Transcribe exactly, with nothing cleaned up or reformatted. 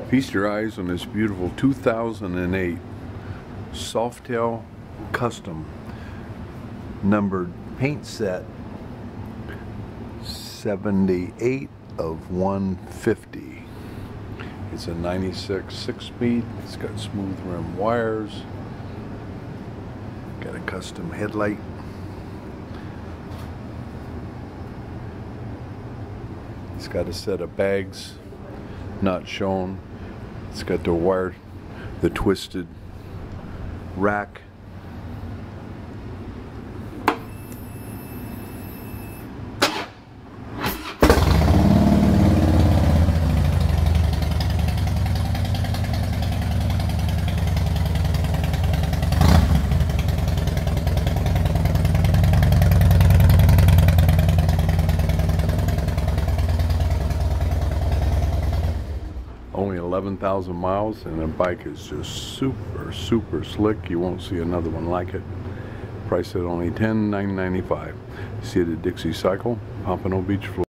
Feast your eyes on this beautiful two thousand eight Softail Custom numbered paint set seventy-eight of one fifty. It's a ninety-six six-speed. It's got smooth rim wires. Got a custom headlight. It's got a set of bags not shown. It's got the wire, the twisted rack. Only eleven thousand miles, and the bike is just super, super slick. You won't see another one like it. Priced at only ten thousand nine hundred ninety-five dollars. See it at Dixie Cycle, Pompano Beach, Florida.